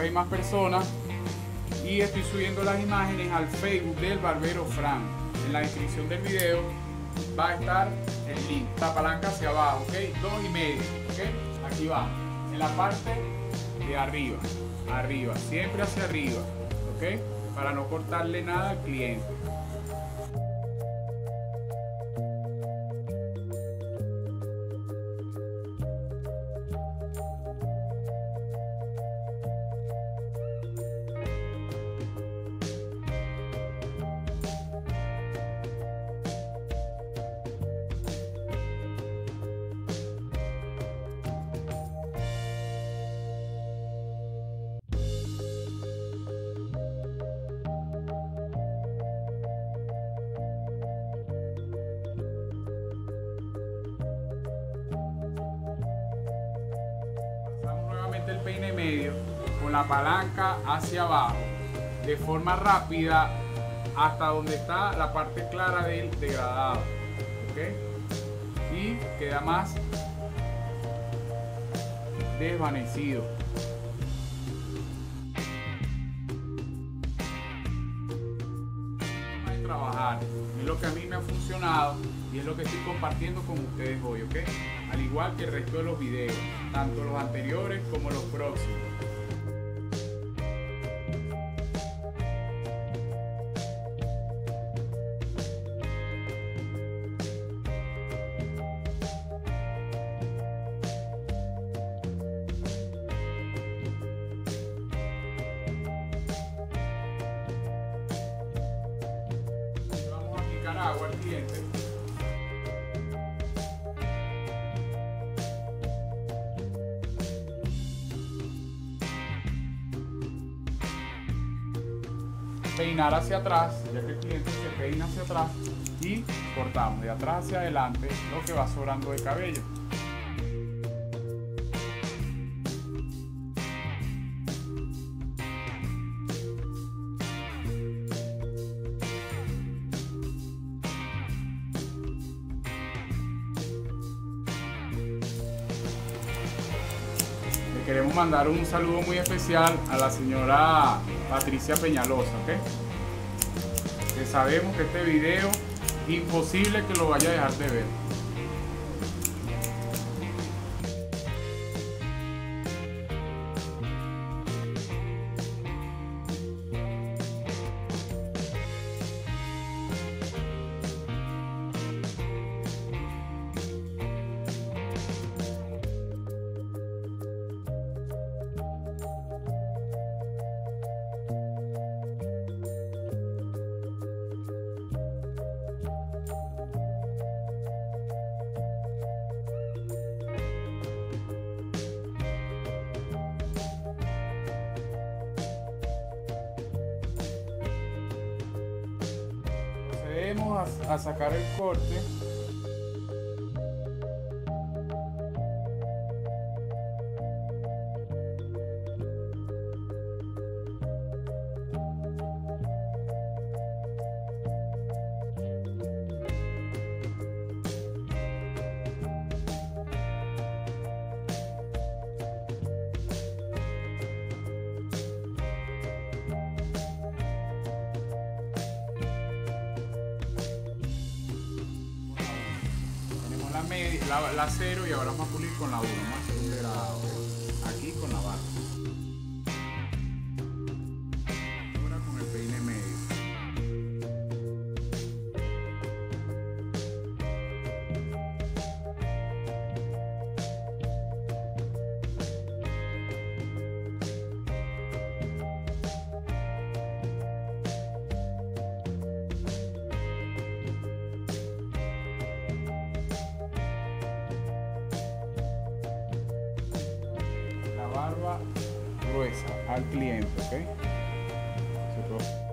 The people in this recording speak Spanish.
vez hay más personas. Y estoy subiendo las imágenes al Facebook del Barbero Frank. En la descripción del video va a estar el link. La palanca hacia abajo, ¿ok? 2,5, ¿ok? Aquí va, en la parte de arriba, siempre hacia arriba, ¿ok? Para no cortarle nada al cliente. El peine medio con la palanca hacia abajo de forma rápida hasta donde está la parte clara del degradado, ¿ok? Y queda más desvanecido. Trabajar es lo que a mí me ha funcionado y es lo que estoy compartiendo con ustedes hoy, ¿ok? Al igual que el resto de los videos, tanto los anteriores como los próximos. Vamos a aplicar agua al cliente. Peinar hacia atrás, ya que el cliente se peina hacia atrás, y cortamos de atrás hacia adelante lo que va sobrando de cabello. Queremos mandar un saludo muy especial a la señora Patricia Peñalosa, ¿ok? Que sabemos que este video imposible que lo vaya a dejar de ver. Procedemos a sacar el corte. La 0 y ahora vamos a pulir con la 1, vamos a hacer un degradado aquí con la barra. Ahora con el peine medio. Barba gruesa al cliente, ¿ok?